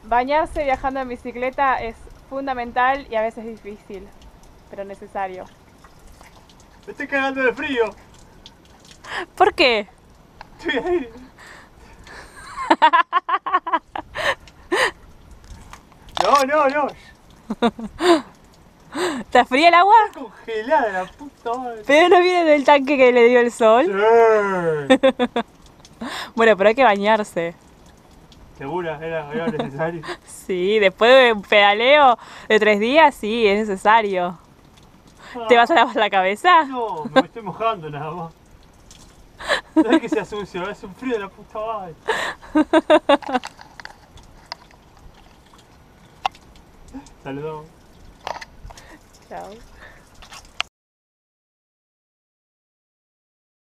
Bañarse viajando en bicicleta es fundamental y a veces difícil, pero necesario. Me estoy cagando de frío. ¿Por qué? Estoy ahí. No, no, no. ¿Está fría el agua? Está congelada la puta madre. Pero no viene del tanque que le dio el sol. Sí. Bueno, pero hay que bañarse. ¿Segura? Era necesario. Sí, después de un pedaleo de 3 días, sí, es necesario. ¿Te vas a lavar la cabeza? No, me estoy mojando nada más. No es que sea sucio, es un frío de la puta madre. Saludamos. Chao.